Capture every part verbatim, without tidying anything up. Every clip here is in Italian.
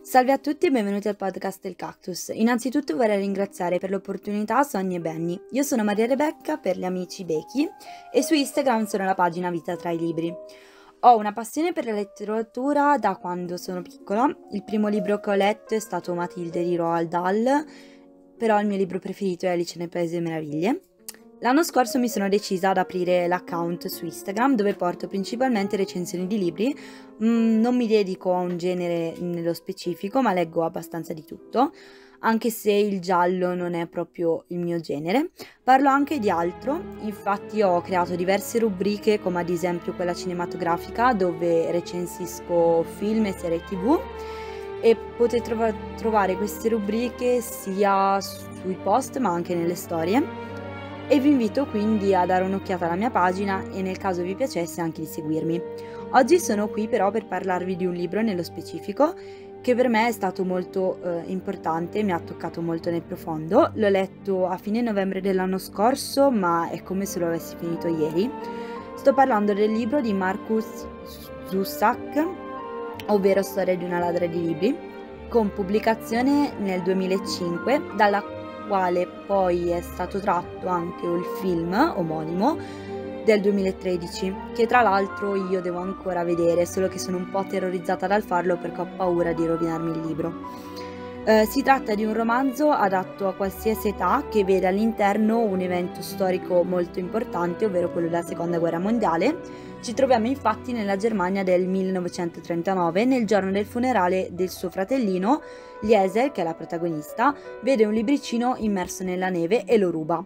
Salve a tutti e benvenuti al podcast del Cactus. Innanzitutto vorrei ringraziare per l'opportunità Sonny e Benny. Io sono Maria Rebecca per gli amici Bechi e su Instagram sono la pagina Vita tra i libri. Ho una passione per la letteratura da quando sono piccola. Il primo libro che ho letto è stato Matilde di Roald Dahl, però il mio libro preferito è Alice nel Paese delle Meraviglie. L'anno scorso mi sono decisa ad aprire l'account su Instagram dove porto principalmente recensioni di libri. Mm, non mi dedico a un genere nello specifico, ma leggo abbastanza di tutto, anche se il giallo non è proprio il mio genere. Parlo anche di altro, infatti ho creato diverse rubriche come ad esempio quella cinematografica dove recensisco film e serie tv e potete trova- trovare queste rubriche sia sui post ma anche nelle storie. E vi invito quindi a dare un'occhiata alla mia pagina e nel caso vi piacesse anche di seguirmi. Oggi sono qui però per parlarvi di un libro nello specifico che per me è stato molto eh, importante, mi ha toccato molto nel profondo. L'ho letto a fine novembre dell'anno scorso, ma è come se lo avessi finito ieri. Sto parlando del libro di Markus Zusak, ovvero Storia di una ladra di libri, con pubblicazione nel duemilacinque, dalla quale poi è stato tratto anche il film omonimo del duemilatredici, che tra l'altro io devo ancora vedere, solo che sono un po' terrorizzata dal farlo perché ho paura di rovinarmi il libro. Eh, si tratta di un romanzo adatto a qualsiasi età che vede all'interno un evento storico molto importante, ovvero quello della Seconda Guerra Mondiale. Ci troviamo infatti nella Germania del millenovecentotrentanove, nel giorno del funerale del suo fratellino. Liesel, che è la protagonista, vede un libricino immerso nella neve e lo ruba.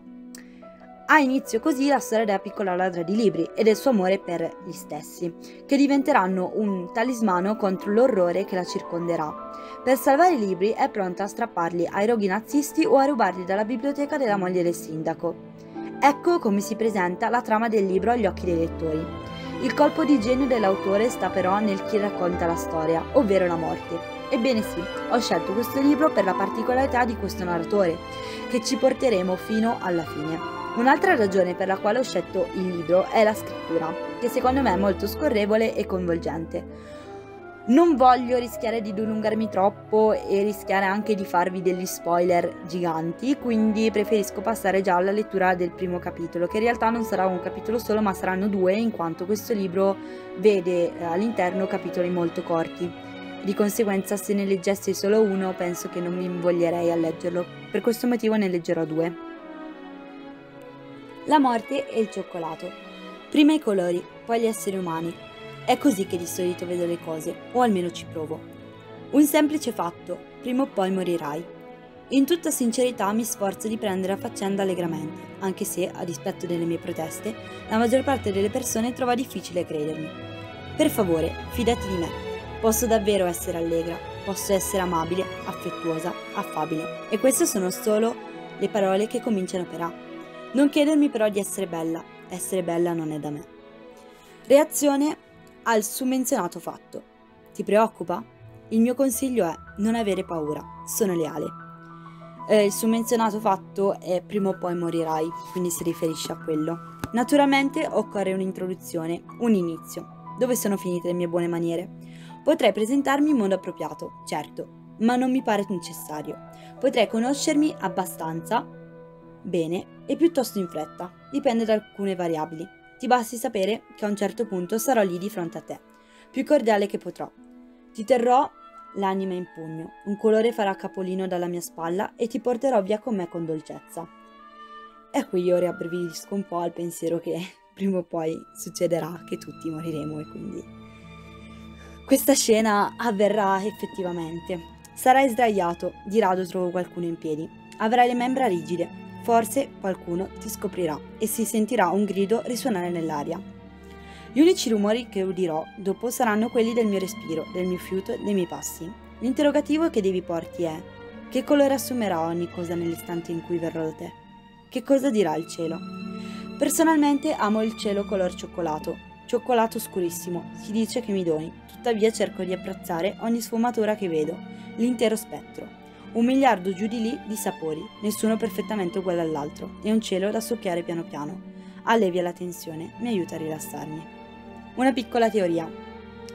Ha inizio così la storia della piccola ladra di libri e del suo amore per gli stessi, che diventeranno un talismano contro l'orrore che la circonderà. Per salvare i libri è pronta a strapparli ai roghi nazisti o a rubarli dalla biblioteca della moglie del sindaco. Ecco come si presenta la trama del libro agli occhi dei lettori. Il colpo di genio dell'autore sta però nel chi racconta la storia, ovvero la morte. Ebbene sì, ho scelto questo libro per la particolarità di questo narratore, che ci porteremo fino alla fine. Un'altra ragione per la quale ho scelto il libro è la scrittura, che secondo me è molto scorrevole e coinvolgente. Non voglio rischiare di dilungarmi troppo e rischiare anche di farvi degli spoiler giganti, quindi preferisco passare già alla lettura del primo capitolo, che in realtà non sarà un capitolo solo ma saranno due, in quanto questo libro vede all'interno capitoli molto corti. Di conseguenza, se ne leggessi solo uno, penso che non mi invoglierei a leggerlo. Per questo motivo ne leggerò due. La morte e il cioccolato. Prima i colori, poi gli esseri umani. È così che di solito vedo le cose, o almeno ci provo. Un semplice fatto, prima o poi morirai. In tutta sincerità mi sforzo di prendere la faccenda allegramente, anche se, a dispetto delle mie proteste, la maggior parte delle persone trova difficile credermi. Per favore, fidati di me. Posso davvero essere allegra, posso essere amabile, affettuosa, affabile. E queste sono solo le parole che cominciano per A. Non chiedermi però di essere bella, essere bella non è da me. Reazione al summenzionato fatto. Ti preoccupa? Il mio consiglio è non avere paura, sono leale. Eh, il summenzionato fatto è prima o poi morirai, quindi si riferisce a quello. Naturalmente occorre un'introduzione, un inizio. Dove sono finite le mie buone maniere? Potrei presentarmi in modo appropriato, certo, ma non mi pare necessario. Potrei conoscermi abbastanza bene e piuttosto in fretta, dipende da alcune variabili. Ti basti sapere che a un certo punto sarò lì di fronte a te, più cordiale che potrò. Ti terrò l'anima in pugno, un colore farà capolino dalla mia spalla e ti porterò via con me con dolcezza. E qui io riabbrividisco un po' al pensiero che prima o poi succederà che tutti moriremo e quindi questa scena avverrà effettivamente. Sarai sdraiato, di rado trovo qualcuno in piedi. Avrai le membra rigide, forse qualcuno ti scoprirà e si sentirà un grido risuonare nell'aria. Gli unici rumori che udirò dopo saranno quelli del mio respiro, del mio fiuto e dei miei passi. L'interrogativo che devi porti è: che colore assumerà ogni cosa nell'istante in cui verrò da te? Che cosa dirà il cielo? Personalmente amo il cielo color cioccolato, cioccolato scurissimo, si dice che mi doni. Tuttavia cerco di apprezzare ogni sfumatura che vedo, l'intero spettro. Un miliardo giù di lì di sapori, nessuno perfettamente uguale all'altro, e un cielo da succhiare piano piano. Allevia la tensione, mi aiuta a rilassarmi. Una piccola teoria.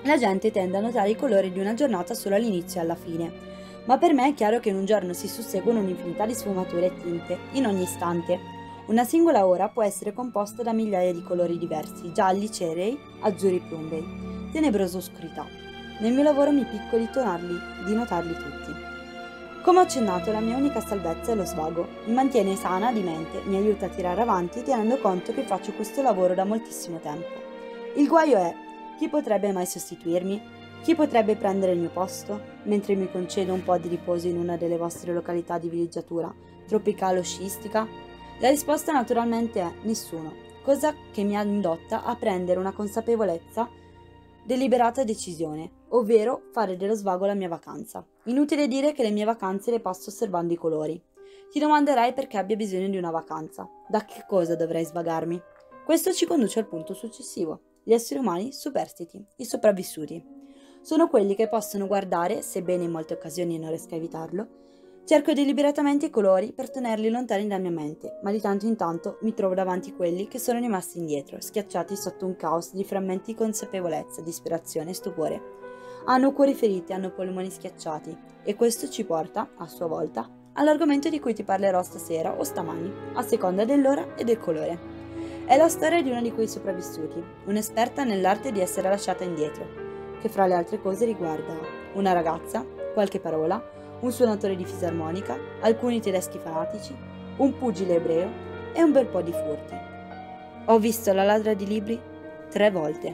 La gente tende a notare i colori di una giornata solo all'inizio e alla fine, ma per me è chiaro che in un giorno si susseguono un'infinità di sfumature e tinte, in ogni istante. Una singola ora può essere composta da migliaia di colori diversi, gialli, cerei, azzurri, plumbei, tenebrosa oscurità. Nel mio lavoro mi picco di, tonarli, di notarli tutti. Come ho accennato, la mia unica salvezza è lo svago. Mi mantiene sana di mente, mi aiuta a tirare avanti tenendo conto che faccio questo lavoro da moltissimo tempo. Il guaio è: chi potrebbe mai sostituirmi? Chi potrebbe prendere il mio posto? Mentre mi concedo un po' di riposo in una delle vostre località di villeggiatura, tropicale o sciistica? La risposta naturalmente è nessuno, cosa che mi ha indotta a prendere una consapevolezza deliberata decisione, ovvero fare dello svago la mia vacanza. Inutile dire che le mie vacanze le passo osservando i colori. Ti domanderai perché abbia bisogno di una vacanza. Da che cosa dovrei svagarmi? Questo ci conduce al punto successivo. Gli esseri umani superstiti, i sopravvissuti. Sono quelli che possono guardare, sebbene in molte occasioni non riesca a evitarlo. Cerco deliberatamente i colori per tenerli lontani dalla mia mente, ma di tanto in tanto mi trovo davanti quelli che sono rimasti indietro, schiacciati sotto un caos di frammenti di consapevolezza, disperazione e stupore. Hanno cuori feriti, hanno polmoni schiacciati, e questo ci porta, a sua volta, all'argomento di cui ti parlerò stasera o stamani, a seconda dell'ora e del colore. È la storia di una di quei sopravvissuti, un'esperta nell'arte di essere lasciata indietro, che fra le altre cose riguarda una ragazza, qualche parola, un suonatore di fisarmonica, alcuni tedeschi fanatici, un pugile ebreo e un bel po' di furti. Ho visto La ladra di libri tre volte.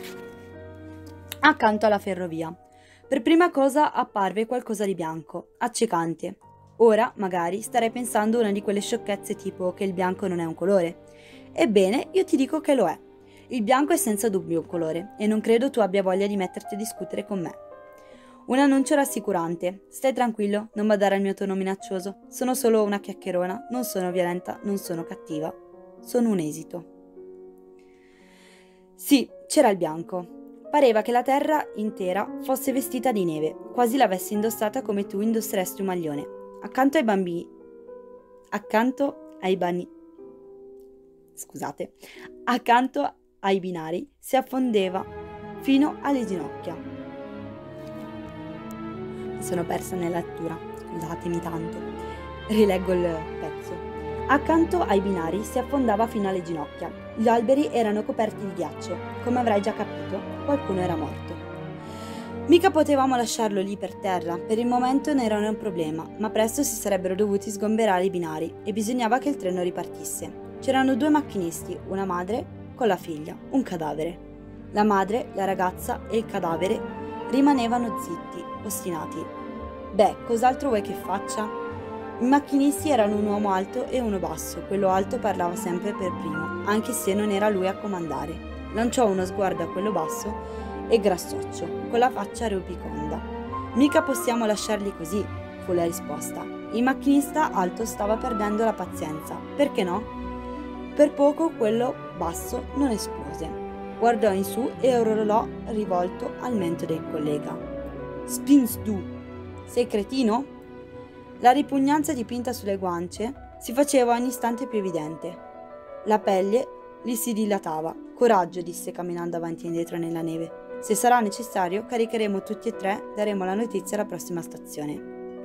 Accanto alla ferrovia. Per prima cosa apparve qualcosa di bianco, accecante. Ora, magari, starei pensando una di quelle sciocchezze tipo che il bianco non è un colore. Ebbene, io ti dico che lo è. Il bianco è senza dubbio un colore, e non credo tu abbia voglia di metterti a discutere con me. Un annuncio rassicurante. Stai tranquillo, non badare al mio tono minaccioso. Sono solo una chiacchierona, non sono violenta, non sono cattiva. Sono un esito. Sì, c'era il bianco. Pareva che la terra intera fosse vestita di neve, quasi l'avessi indossata come tu indosseresti un maglione. Accanto ai bambini... Accanto ai bani... Scusate. Accanto ai binari si affondeva fino alle ginocchia. Sono persa nella lettura, scusatemi tanto. Rileggo il pezzo. Accanto ai binari si affondava fino alle ginocchia. Gli alberi erano coperti di ghiaccio. Come avrai già capito, qualcuno era morto. Mica potevamo lasciarlo lì per terra, per il momento non era un problema, ma presto si sarebbero dovuti sgomberare i binari e bisognava che il treno ripartisse. C'erano due macchinisti, una madre con la figlia, un cadavere. La madre, la ragazza e il cadavere rimanevano zitti, ostinati. Beh, cos'altro vuoi che faccia? I macchinisti erano un uomo alto e uno basso. Quello alto parlava sempre per primo, anche se non era lui a comandare. Lanciò uno sguardo a quello basso e grassoccio, con la faccia rubiconda. Mica possiamo lasciarli così, fu la risposta. Il macchinista alto stava perdendo la pazienza. Perché no? Per poco quello basso non esplose. Guardò in su e orolò rivolto al mento del collega. Spins du, sei cretino? La ripugnanza dipinta sulle guance si faceva ogni istante più evidente. La pelle gli si dilatava. Coraggio, disse camminando avanti e indietro nella neve. Se sarà necessario, caricheremo tutti e tre, daremo la notizia alla prossima stazione.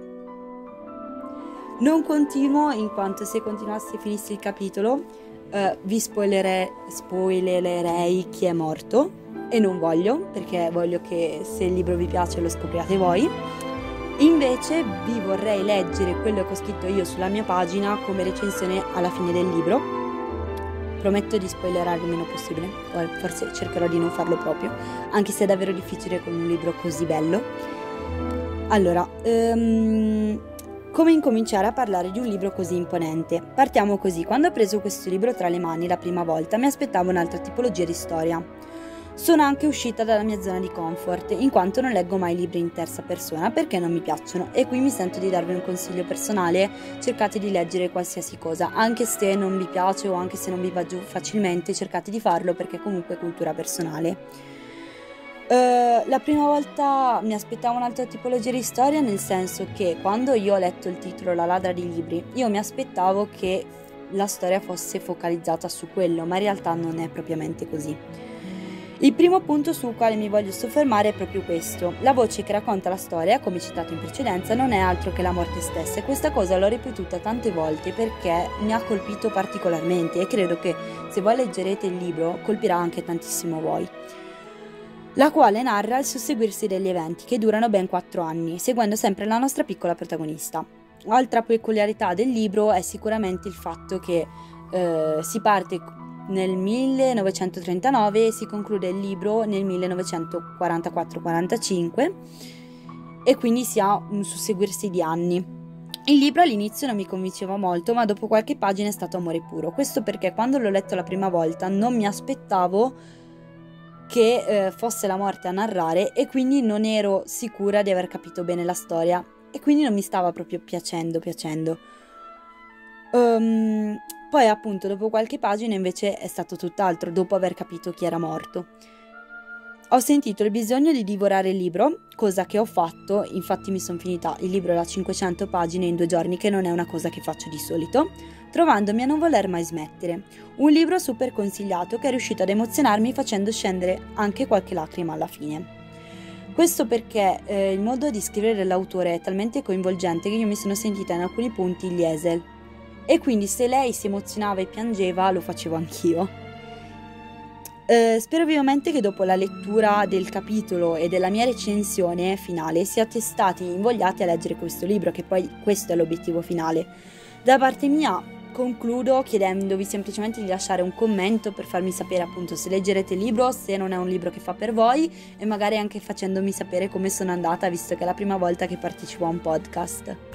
Non continuo, in quanto se continuassi e finissi il capitolo, uh, vi spoilerei, spoilererei chi è morto. E non voglio, perché voglio che se il libro vi piace lo scopriate voi. Invece vi vorrei leggere quello che ho scritto io sulla mia pagina come recensione alla fine del libro. Prometto di spoilerare il meno possibile, forse cercherò di non farlo proprio, anche se è davvero difficile con un libro così bello. Allora, um, come incominciare a parlare di un libro così imponente? Partiamo così. Quando ho preso questo libro tra le mani la prima volta mi aspettavo un'altra tipologia di storia. Sono anche uscita dalla mia zona di comfort, in quanto non leggo mai libri in terza persona perché non mi piacciono, e qui mi sento di darvi un consiglio personale: cercate di leggere qualsiasi cosa, anche se non vi piace o anche se non vi va giù facilmente, cercate di farlo perché comunque è cultura personale. Uh, la prima volta mi aspettavo un'altra tipologia di storia, nel senso che quando io ho letto il titolo La ladra di libri, io mi aspettavo che la storia fosse focalizzata su quello, ma in realtà non è propriamente così. Il primo punto sul quale mi voglio soffermare è proprio questo. La voce che racconta la storia, come citato in precedenza, non è altro che la morte stessa, e questa cosa l'ho ripetuta tante volte perché mi ha colpito particolarmente, e credo che se voi leggerete il libro colpirà anche tantissimo voi. La quale narra il susseguirsi degli eventi che durano ben quattro anni, seguendo sempre la nostra piccola protagonista. Altra peculiarità del libro è sicuramente il fatto che eh, si parte nel millenovecentotrentanove e si conclude il libro nel millenovecentoquarantaquattro quarantacinque, e quindi si ha un susseguirsi di anni. Il libro all'inizio non mi convinceva molto, ma dopo qualche pagina è stato amore puro. Questo perché quando l'ho letto la prima volta non mi aspettavo che eh, fosse la morte a narrare, e quindi non ero sicura di aver capito bene la storia, e quindi non mi stava proprio piacendo piacendo. Um, poi appunto dopo qualche pagina invece è stato tutt'altro, dopo aver capito chi era morto. Ho sentito il bisogno di divorare il libro, cosa che ho fatto, infatti mi sono finita il libro da cinquecento pagine in due giorni, che non è una cosa che faccio di solito, trovandomi a non voler mai smettere. Un libro super consigliato che è riuscito ad emozionarmi facendo scendere anche qualche lacrima alla fine. Questo perché eh, il modo di scrivere dell'autore è talmente coinvolgente che io mi sono sentita in alcuni punti Liesel, e quindi se lei si emozionava e piangeva lo facevo anch'io. Eh, spero vivamente che dopo la lettura del capitolo e della mia recensione finale siate stati invogliati a leggere questo libro, che poi questo è l'obiettivo finale. Da parte mia concludo chiedendovi semplicemente di lasciare un commento per farmi sapere appunto se leggerete il libro, se non è un libro che fa per voi, e magari anche facendomi sapere come sono andata, visto che è la prima volta che partecipo a un podcast.